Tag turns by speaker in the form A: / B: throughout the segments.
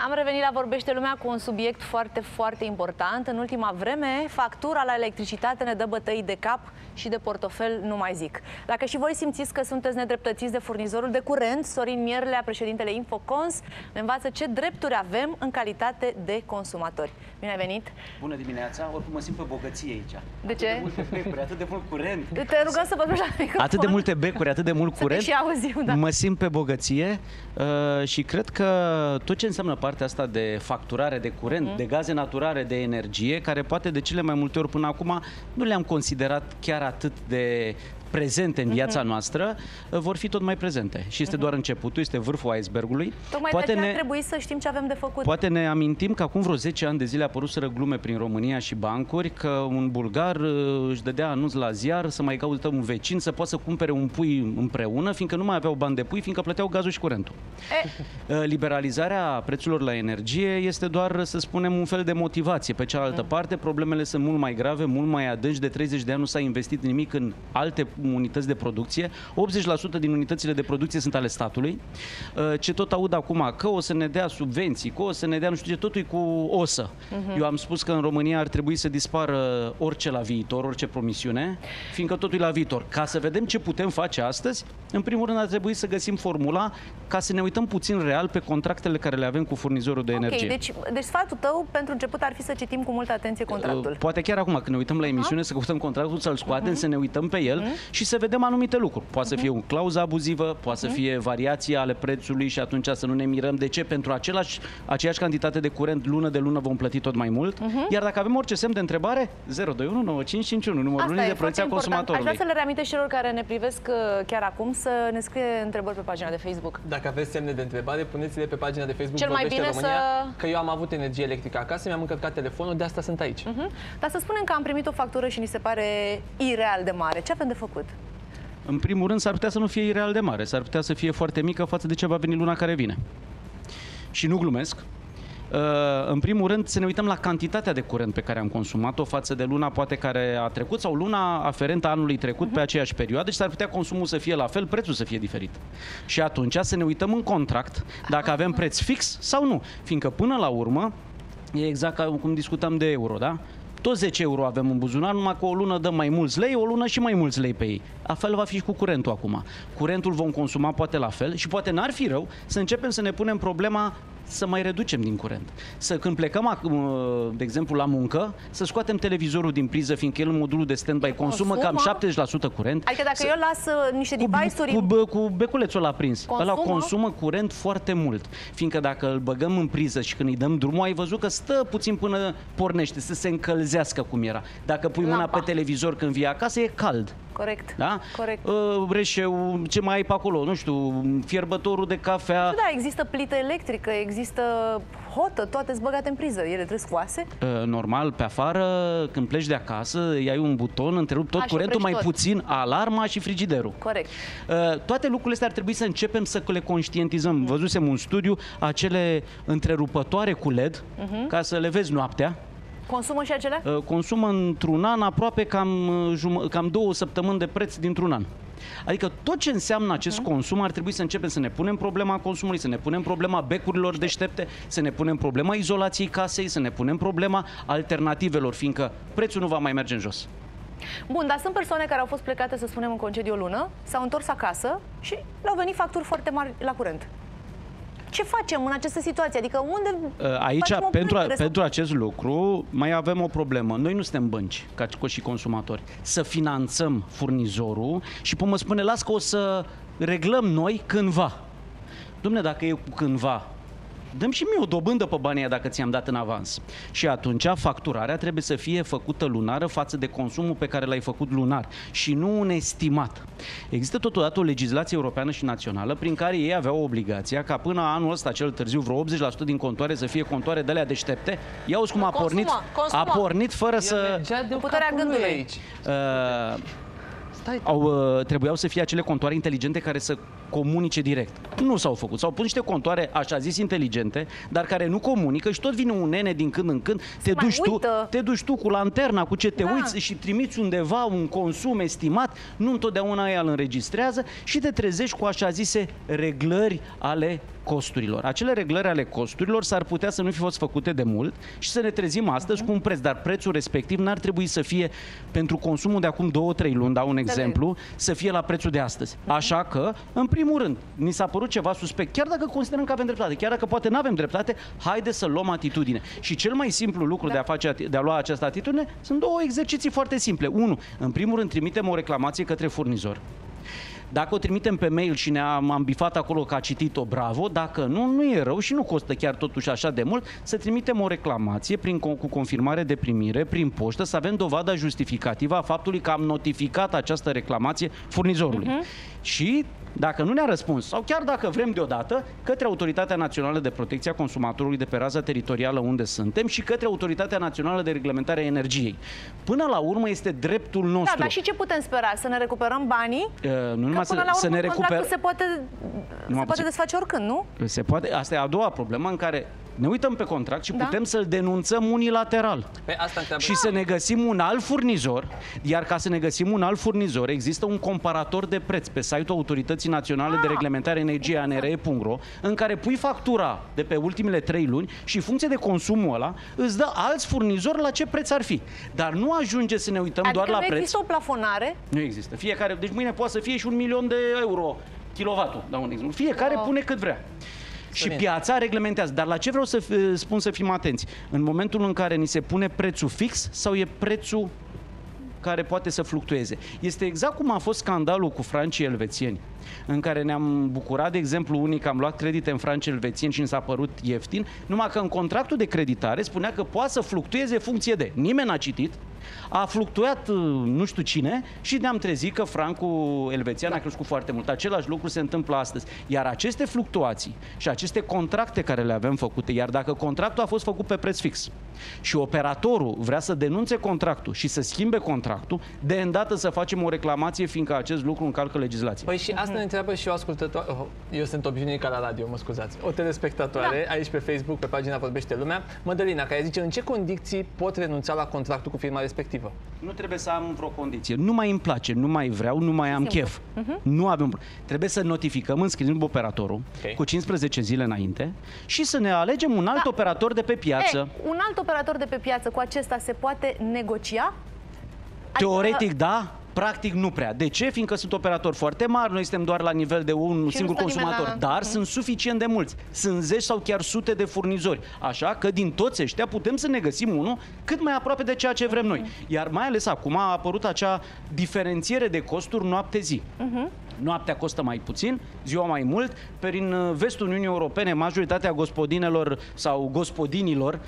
A: Am revenit la Vorbește Lumea cu un subiect foarte, foarte important. În ultima vreme, factura la electricitate ne dă bătăi de cap și de portofel, nu mai zic. Dacă și voi simțiți că sunteți nedreptățiți de furnizorul de curent, Sorin Mierlea, președintele Infocons, ne învață ce drepturi avem în calitate de consumatori. Bine ai venit!
B: Bună dimineața! Oricum mă simt pe bogăție aici.
A: De ce?
B: Atât de multe becuri, atât de mult curent.
A: Te rugăm să vorbești la microfon.
B: Atât de multe becuri, atât de mult curent.
A: Și auzim, da.
B: Mă simt pe bogăție și cred că tot ce înseamnă partea asta de facturare de curent, de gaze naturale, de energie, care poate de cele mai multe ori până acum nu le-am considerat chiar atât de prezente în viața noastră, vor fi tot mai prezente. Și este doar începutul, este vârful icebergului.
A: Tocmai de aceea ar trebui să știm ce avem de făcut.
B: Poate ne amintim că acum vreo 10 ani de zile apăruseră glume prin România și bancuri că un bulgar își dădea anunț la ziar să mai caută un vecin să poată să cumpere un pui împreună, fiindcă nu mai aveau bani de pui, fiindcă plăteau gazul și curentul. Liberalizarea prețurilor la energie este doar, să spunem, un fel de motivație. Pe cealaltă parte, problemele sunt mult mai grave, mult mai adânci. De 30 de ani nu s-a investit nimic în alte unități de producție. 80% din unitățile de producție sunt ale statului. Ce tot aud acum, că o să ne dea subvenții, că o să ne dea nu știu ce, totul e cu osă. Eu am spus că în România ar trebui să dispară orice la viitor, orice promisiune, fiindcă totul e la viitor. Ca să vedem ce putem face astăzi, în primul rând ar trebui să găsim formula ca să ne uităm puțin real pe contractele care le avem cu furnizorul de energie.
A: Deci sfatul tău pentru început ar fi să citim cu multă atenție contractul.
B: Poate chiar acum, când ne uităm la emisiune, să căutăm contractul, să-l scoatem, să ne uităm pe el și să vedem anumite lucruri. Poate să fie o clauză abuzivă, poate să fie variații ale prețului și atunci să nu ne mirăm de ce pentru aceeași cantitate de curent lună de lună vom plăti tot mai mult. Iar dacă avem orice semn de întrebare, 021 9551, numărul de protecție a consumatorului.
A: Aș vrea să le reamintesc celor care ne privesc chiar acum să ne scrie întrebări pe pagina de Facebook.
C: Dacă aveți semne de întrebare, puneți-le pe pagina de Facebook
A: Cel mai bine
C: România, că eu am avut energie electrică acasă, mi-am încărcat telefonul, de asta sunt aici.
A: Dar să spunem că am primit o factură și ni se pare ireal de mare. Ce avem de făcut?
B: În primul rând, s-ar putea să nu fie ireal de mare, s-ar putea să fie foarte mică față de ce va veni luna care vine. Și nu glumesc. În primul rând, să ne uităm la cantitatea de curent pe care am consumat-o față de luna poate care a trecut sau luna aferentă anului trecut pe aceeași perioadă și s-ar putea consumul să fie la fel, prețul să fie diferit. Și atunci să ne uităm în contract dacă avem preț fix sau nu. Fiindcă până la urmă, e exact ca cum discutam de euro, da? Tot 10 euro avem în buzunar, numai că o lună dăm mai mulți lei, o lună și mai mulți lei pe ei. La fel va fi și cu curentul acum. Curentul vom consuma poate la fel și poate n-ar fi rău să începem să ne punem problema să mai reducem din curent. Să când plecăm, de exemplu, la muncă, să scoatem televizorul din priză, fiindcă el în modulul de stand-by consumă cam 70% curent.
A: Adică dacă eu las niște device-uri...
B: Cu beculețul ăla prins. Ăla consumă curent foarte mult. Fiindcă dacă îl băgăm în priză și când îi dăm drumul, ai văzut că stă puțin până pornește, să se încălzească cum era. Dacă pui mâna pe televizor când vii acasă, e cald.
A: Corect.
B: Da?
A: Corect.
B: Breșeu, ce mai ai pe acolo? Nu știu, fierbătorul de cafea.
A: Da, există plită electrică, există hotă, toate sunt băgate în priză. Ele trebuie scoase?
B: Normal, pe afară, când pleci de acasă, iai un buton, întrerup tot curentul, mai puțin alarma și frigiderul.
A: Corect.
B: Toate lucrurile astea ar trebui să începem să le conștientizăm. Văzusem un studiu, acele întrerupătoare cu LED, ca să le vezi noaptea.
A: Consumă și acelea?
B: Consumă într-un an aproape cam 2 săptămâni de preț dintr-un an. Adică tot ce înseamnă acest consum ar trebui să începem să ne punem problema consumului, să ne punem problema becurilor deștepte, să ne punem problema izolației casei, să ne punem problema alternativelor, fiindcă prețul nu va mai merge în jos.
A: Bun, dar sunt persoane care au fost plecate, să spunem, în concediu o lună, s-au întors acasă și le-au venit facturi foarte mari la curent. Ce facem în această situație? Adică unde...
B: Aici, pentru acest lucru, mai avem o problemă. Noi nu suntem bănci, ca și consumatori. Să finanțăm furnizorul și până mă spune, las că o să reglăm noi cândva. Dom'le, dacă e cu cândva, dăm și mie o dobândă pe banii aia dacă ți-am dat în avans. Și atunci facturarea trebuie să fie făcută lunară față de consumul pe care l-ai făcut lunar și nu un estimat. Există totodată o legislație europeană și națională prin care ei aveau obligația ca până anul ăsta, cel târziu, vreo 80% din contoare să fie contoare de alea deștepte. Ia-uzi cum a pornit fără să...
A: Puterea gândului aici.
B: Trebuiau să fie acele contoare inteligente care să comunice direct. Nu s-au făcut. S-au pus niște contoare, așa zis, inteligente, dar care nu comunică și tot vine un nene din când în când, te duci tu cu lanterna, cu ce te uiți și trimiți undeva un consum estimat, nu întotdeauna ea îl înregistrează și te trezești cu așa zise reglări ale costurilor. Acele reglări ale costurilor s-ar putea să nu fi fost făcute de mult și să ne trezim astăzi cu un preț, dar prețul respectiv n-ar trebui să fie pentru consumul de acum 2-3 luni, dau un exemplu, să fie la prețul de astăzi. Așa că, în primul rând, ni s-a părut ceva suspect. Chiar dacă considerăm că avem dreptate, chiar dacă poate nu avem dreptate, haide să luăm atitudine. Și cel mai simplu lucru de a lua această atitudine sunt două exerciții foarte simple. Unu, în primul rând, trimitem o reclamație către furnizor. Dacă o trimitem pe mail și ne-am bifat acolo că a citit-o, bravo. Dacă nu, nu e rău și nu costă chiar totuși așa de mult să trimitem o reclamație cu confirmare de primire prin poștă, să avem dovada justificativă a faptului că am notificat această reclamație furnizorului. Și dacă nu ne-a răspuns, sau chiar dacă vrem deodată, către Autoritatea Națională de Protecție a Consumatorului de pe raza teritorială unde suntem și către Autoritatea Națională de Reglementare a Energiei. Până la urmă este dreptul nostru.
A: Da, dar și ce putem spera? Să ne recuperăm banii?
B: Nu numai să ne recuperăm.
A: Se poate desface oricând, nu?
B: Se poate. Asta e a doua problemă în care ne uităm pe contract și putem să-l denunțăm unilateral. Și să ne găsim un alt furnizor, iar ca să ne găsim un alt furnizor, există un comparator de preț pe site-ul Autorității Naționale de Reglementare a Energiei, ANRE.ro, în care pui factura de pe ultimele 3 luni și, în funcție de consumul ăla, îți dă alți furnizori la ce preț ar fi. Dar nu ajunge să ne uităm doar la preț.
A: Nu există o plafonare?
B: Nu există. Fiecare, deci mâine poate să fie și 1.000.000 de euro kilowattul, dau un exemplu. Fiecare pune cât vrea. Și piața reglementează. Dar la ce vreau să spun să fim atenți? În momentul în care ni se pune prețul fix sau e prețul care poate să fluctueze? Este exact cum a fost scandalul cu francii elvețieni, în care ne-am bucurat, de exemplu, unii că am luat credite în franci elvețieni și ni s-a părut ieftin, numai că în contractul de creditare spunea că poate să fluctueze funcție de. Nimeni n-a citit, a fluctuat nu știu cine și ne-am trezit că francul elvețian a crescut foarte mult. Același lucru se întâmplă astăzi. Iar aceste fluctuații și aceste contracte care le avem făcute, iar dacă contractul a fost făcut pe preț fix și operatorul vrea să denunțe contractul și să schimbe contractul, de îndată să facem o reclamație, fiindcă acest lucru încalcă legislația.
C: Păi și asta ne întreabă și o ascultătoare. Eu sunt obișnuit ca la radio, mă scuzați. O telespectatoare aici pe Facebook, pe pagina Vorbește Lumea, Mădălina, care zice: în ce condiții pot renunța la contractul cu firma respectivă?
B: Nu trebuie să am vreo condiție. Nu mai îmi place, nu mai vreau, nu mai am chef. Nu avem. Trebuie să notificăm înscriind operatorul cu 15 zile înainte și să ne alegem un alt operator de pe piață.
A: Un alt operator de pe piață, cu acesta se poate negocia?
B: Teoretic da, practic nu prea. De ce? Fiindcă sunt operatori foarte mari, noi suntem doar la nivel de un singur consumator, dar sunt suficient de mulți. Sunt zeci sau chiar sute de furnizori. Așa că din toți ăștia putem să ne găsim unul cât mai aproape de ceea ce vrem noi. Iar mai ales acum a apărut acea diferențiere de costuri noapte-zi. Noaptea costă mai puțin, ziua mai mult. Prin vestul Uniunii Europene, majoritatea gospodinelor sau gospodinilor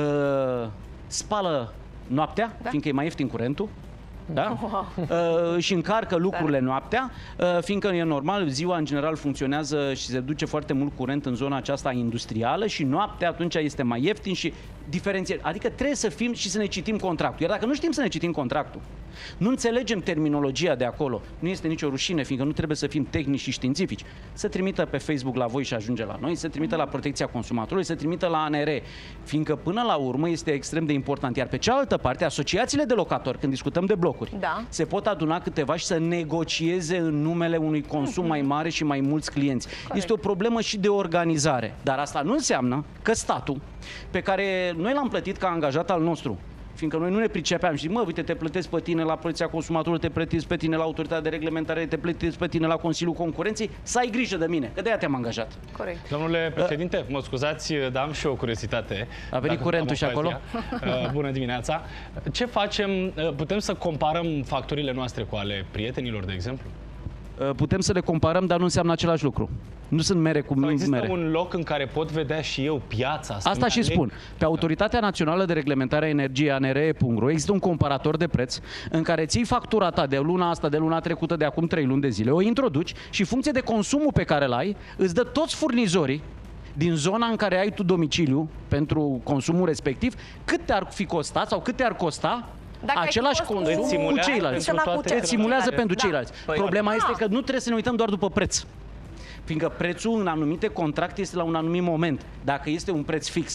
B: spală noaptea, fiindcă e mai ieftin curentul. Da? Și încarcă lucrurile noaptea, fiindcă e normal, ziua în general funcționează și se duce foarte mult curent în zona aceasta industrială și noaptea atunci este mai ieftin și diferențiat. Adică trebuie să fim și să ne citim contractul. Iar dacă nu știm să ne citim contractul, nu înțelegem terminologia de acolo, nu este nicio rușine, fiindcă nu trebuie să fim tehnici și științifici. Să trimită pe Facebook la voi și ajunge la noi, să trimită la Protecția Consumatorului, să trimită la ANR, fiindcă până la urmă este extrem de important. Iar pe cealaltă parte, asociațiile de locatori, când discutăm de blocuri, se pot aduna câteva și să negocieze în numele unui consum mai mare și mai mulți clienți. Este o problemă și de organizare. Dar asta nu înseamnă că statul, pe care noi l-am plătit ca angajat al nostru, fiindcă noi nu ne pricepeam și, uite, te plătesc pe tine la Protecția Consumatorului, te plătesc pe tine la Autoritatea de Reglementare, te plătesc pe tine la Consiliul Concurenței, să ai grijă de mine, că de-aia te-am angajat.
A: Corect.
D: Domnule președinte, mă scuzați, dar am și o curiozitate.
B: A venit curentul și acolo?
D: Bună dimineața. Ce facem? Putem să comparăm facturile noastre cu ale prietenilor, de exemplu?
B: Putem să le comparăm, dar nu înseamnă același lucru. Nu sunt mere cu mere.
D: Există un loc în care pot vedea și eu piața?
B: Asta și spun. Pe Autoritatea Națională de Reglementare a Energiei, ANRE.ro, există un comparator de preț în care ții factura ta de luna asta, de luna trecută, de acum 3 luni de zile, o introduci și în funcție de consumul pe care îl ai, îți dă toți furnizorii din zona în care ai tu domiciliu pentru consumul respectiv, cât te-ar fi costat sau cât te-ar costa același consum cu ceilalți. Îți simulează pentru ceilalți. Problema este că nu trebuie să ne uităm doar după preț. Fiindcă prețul în anumite contracte este la un anumit moment. Dacă este un preț fix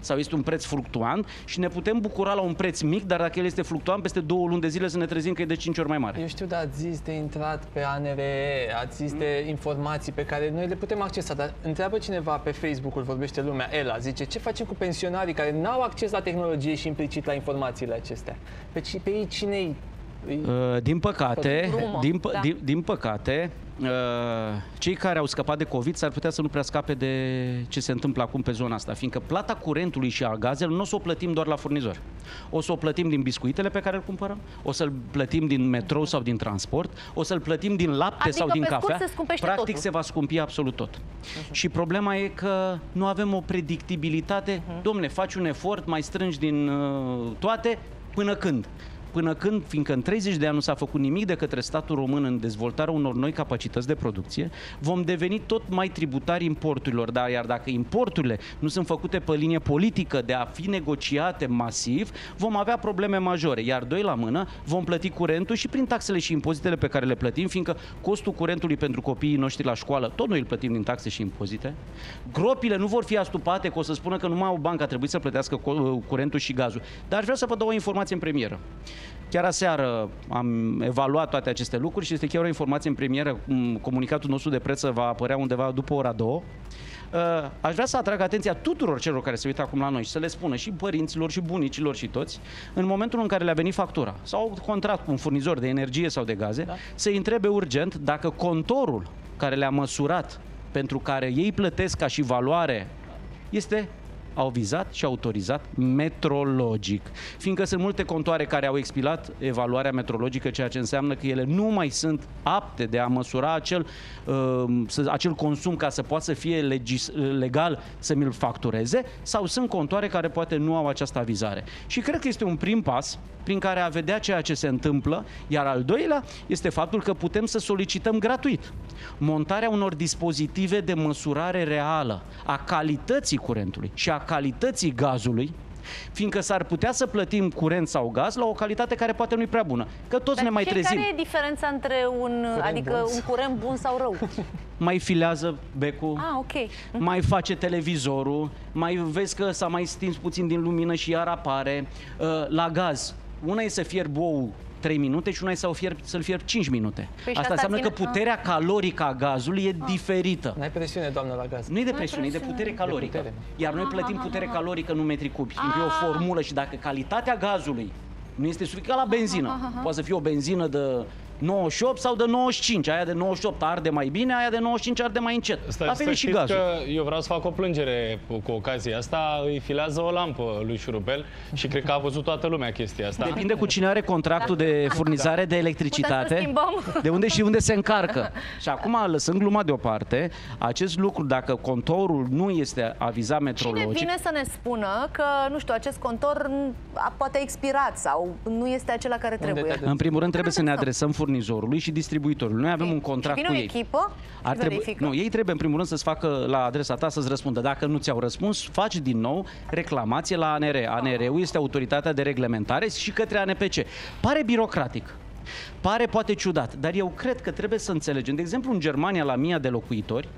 B: sau este un preț fluctuant și ne putem bucura la un preț mic, dar dacă el este fluctuant, peste 2 luni de zile să ne trezim că e de 5 ori mai mare.
C: Eu știu, dar ați zis de intrat pe ANRE, ați zis de informații pe care noi le putem accesa, dar întreabă cineva pe Facebook-ul Vorbește Lumea, Ela, zice, ce facem cu pensionarii care n-au acces la tehnologie și implicit la informațiile acestea? Pe ei cine-i?
B: Din păcate, cei care au scăpat de COVID s-ar putea să nu prea scape de ce se întâmplă acum pe zona asta, fiindcă plata curentului și a gazelor nu o să o plătim doar la furnizor. O să o plătim din biscuitele pe care îl cumpărăm, o să-l plătim din metrou sau din transport, o să-l plătim din lapte sau din cafea. Practic se va scumpi absolut tot. Și problema e că nu avem o predictibilitate. Dom'le, faci un efort, mai strângi din toate, până când? Până când, fiindcă în 30 de ani nu s-a făcut nimic de către statul român în dezvoltarea unor noi capacități de producție, vom deveni tot mai tributari importurilor. Iar dacă importurile nu sunt făcute pe linie politică de a fi negociate masiv, vom avea probleme majore. Iar doi la mână, vom plăti curentul și prin taxele și impozitele pe care le plătim, fiindcă costul curentului pentru copiii noștri la școală, tot noi îl plătim din taxe și impozite. Gropile nu vor fi astupate, că o să spună că numai o bancă a trebuit să plătească curentul și gazul. Dar vreau să vă dau o informație în premieră. Chiar aseară am evaluat toate aceste lucruri și este chiar o informație în premieră. Comunicatul nostru de preț va apărea undeva după ora 2. Aș vrea să atrag atenția tuturor celor care se uită acum la noi și să le spună și părinților și bunicilor și toți, în momentul în care le-a venit factura sau contract cu un furnizor de energie sau de gaze, să-i întrebe urgent dacă contorul care le-a măsurat, pentru care ei plătesc ca și valoare, este avizat și autorizat metrologic. Fiindcă sunt multe contoare care au expirat evaluarea metrologică, ceea ce înseamnă că ele nu mai sunt apte de a măsura acel consum ca să poată să fie legal să mi-l factureze, sau sunt contoare care poate nu au această avizare. Și cred că este un prim pas prin care a vedea ceea ce se întâmplă, iar al doilea este faptul că putem să solicităm gratuit montarea unor dispozitive de măsurare reală a calității curentului și a calității gazului, fiindcă s-ar putea să plătim curent sau gaz la o calitate care poate nu-i prea bună. Că toți ne mai trezim.
A: Care e diferența între un curent bun sau rău?
B: Mai filează becul, mai face televizorul, mai vezi că s-a mai stins puțin din lumină și iar apare. La gaz, una e să fierbi ou 3 minute și una e să-l fierbi 5 minute. Asta înseamnă că puterea calorică a gazului e diferită.
C: N-ai presiune, doamnă, la gaz.
B: Nu e de presiune, e de putere calorică. Iar noi plătim putere calorică, nu metri cubi. Fiindcă e o formulă și dacă calitatea gazului nu este suficient, ca la benzină. Poate să fie o benzină de 98 sau de 95. Aia de 98 arde mai bine, aia de 95 arde mai încet. La fel și gazul.
D: Că eu vreau să fac o plângere cu ocazia asta. Îi filează o lampă lui Șurubel și cred că a văzut toată lumea chestia asta.
B: Depinde cu cine are contractul de furnizare de electricitate, de unde și unde se încarcă. Și acum, lăsând gluma deoparte, acest lucru, dacă contorul nu este avizat metrologic...
A: Cine vine să ne spună că, nu știu, acest contor poate a expirat sau nu este acela care trebuie?
B: În primul rând trebuie să ne adresăm furnizorului și distribuitorului. Noi avem un contract cu ei.
A: Echipă?
B: Ei trebuie în primul rând să-ți facă la adresa ta să-ți răspundă. Dacă nu ți-au răspuns, faci din nou reclamație la ANRE. ANRE-ul este autoritatea de reglementare și către ANPC. Pare birocratic. Pare poate ciudat, dar eu cred că trebuie să înțelegem. De exemplu, în Germania, la 1000 de locuitori,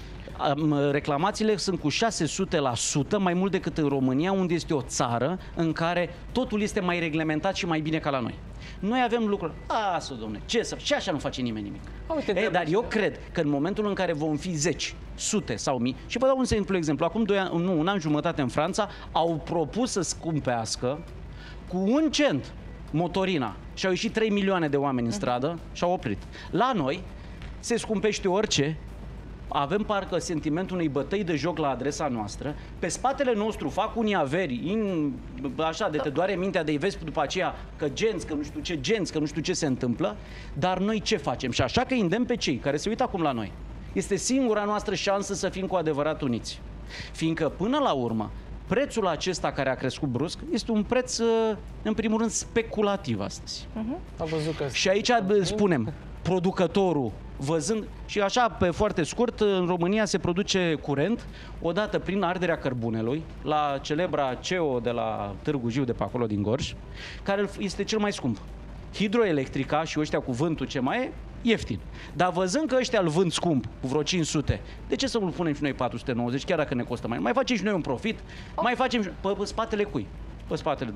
B: reclamațiile sunt cu 600% mai mult decât în România, unde este o țară în care totul este mai reglementat și mai bine ca la noi. Noi avem lucruri. Lasă, dom'le, ce să... Și așa nu face nimeni nimic. Dar eu cred că în momentul în care vom fi zeci, sute sau mii, și vă dau un simplu exemplu, acum un an jumătate în Franța au propus să scumpească cu 1 cent motorina și au ieșit 3 milioane de oameni în stradă și au oprit. La noi se scumpește orice. Avem parcă sentimentul unei bătăi de joc la adresa noastră. Pe spatele nostru fac unii averi, așa, de te doare mintea de-i vezi după aceea că genți, că nu știu ce genți, că nu știu ce se întâmplă, dar noi ce facem? Și așa că îndemn pe cei care se uită acum la noi. Este singura noastră șansă să fim cu adevărat uniți. Fiindcă până la urmă, prețul acesta care a crescut brusc este un preț, în primul rând, speculativ astăzi. Și aici spunem, producătorul, văzând, și așa pe foarte scurt, în România se produce curent odată prin arderea cărbunelui la celebra CEO de la Târgu Jiu de pe acolo din Gorj, care este cel mai scump. Hidroelectrica și ăștia cu vântul ce mai e, ieftin. Dar văzând că ăștia îl vând scump, cu vreo 500, de ce să nu-l punem și noi 490, chiar dacă ne costă mai mult? Mai facem și noi un profit, mai facem pe spatele cui? Pe spatele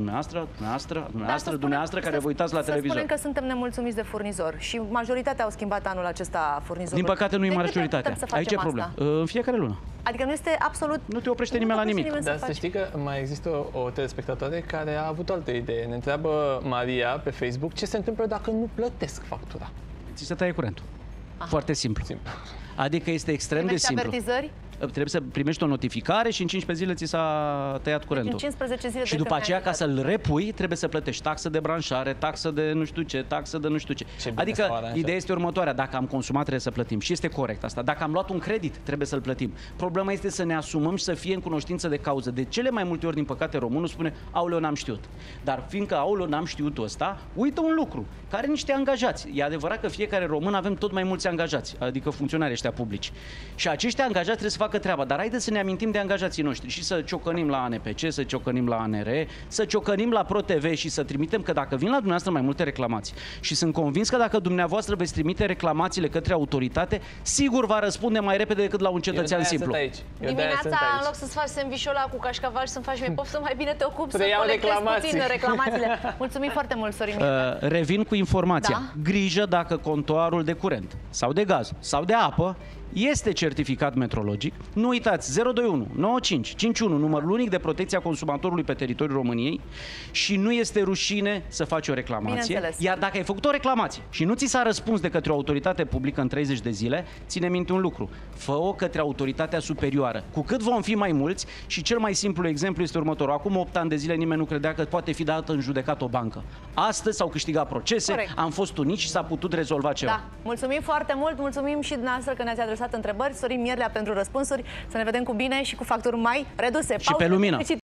B: dumneavoastră care vă uitați la televizor.
A: Să spunem că suntem nemulțumiți de furnizor și majoritatea au schimbat anul acesta furnizorul.
B: Din păcate nu e majoritatea. Aici e problema. În fiecare lună.
A: Adică nu este absolut...
B: Nu te oprește nimeni la nimic.
C: Dar să știi că mai există o telespectatoare care a avut o altă idee. Ne întreabă Maria pe Facebook ce se întâmplă dacă nu plătesc factura.
B: Ți se taie curentul. Foarte simplu. Adică este extrem de simplu.
A: Avertizări?
B: Trebuie să primești o notificare și în 15 zile ți s-a tăiat curentul.
A: În 15 zile
B: și după aceea, ca să-l repui, trebuie să plătești taxă de branșare, taxă de nu știu ce, taxă de nu știu ce. Adică, ideea este următoarea. Dacă am consumat, trebuie să plătim. Și este corect asta. Dacă am luat un credit, trebuie să-l plătim. Problema este să ne asumăm și să fie în cunoștință de cauză. De cele mai multe ori, din păcate, românul spune, aoleu, n-am știut. Dar fiindcă, aoleu, n-am știut ăsta, uită un lucru. Care niște angajați. E adevărat că fiecare român avem tot mai mulți angajați, adică funcționari ăștia publici. Și acești angajați trebuie să facă treaba. Dar haideți să ne amintim de angajații noștri și să ciocănim la ANPC, să ciocănim la ANR, să ciocănim la ProTV și să trimitem, că dacă vin la dumneavoastră mai multe reclamații și sunt convins că dacă dumneavoastră veți trimite reclamațiile către autoritate, sigur va răspunde mai repede decât la un cetățean simplu.
A: Dimineața, în loc să-ți faci sandvișul ăla cu cașcaval și să-mi faci mie poftă, mai bine te ocupi să colectezi puțin reclamațiile. Mulțumim foarte mult, Sorin.
B: Revin cu informația. Da? Grijă dacă contoarul de curent sau de gaz sau de apă este certificat metrologic. Nu uitați, 021 95 51, numărul unic de protecție a consumatorului pe teritoriul României și nu este rușine să faci o reclamație. Iar dacă ai făcut o reclamație și nu ți s-a răspuns de către o autoritate publică în 30 de zile, ține minte un lucru, fă-o către autoritatea superioară. Cu cât vom fi mai mulți, și cel mai simplu exemplu este următorul. Acum 8 ani de zile nimeni nu credea că poate fi dată în judecat o bancă. Astăzi s-au câștigat procese, am fost uniți și s-a putut rezolva ceva.
A: Da. Mulțumim foarte mult, mulțumim și dumneavoastră că ne-ați adresat întrebări. Sorin Mierlea pentru răspunsuri. Să ne vedem cu bine și cu facturi mai reduse.
B: Și pe lumină.